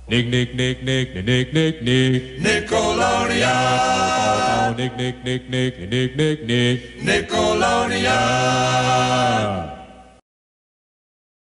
Nick, Nick, Nick, Nick, Nick, Nick, Nick. Nickelodeon. Nick, Nick, Nick, Nick, Nick, Nick, Nick. Nickelodeon.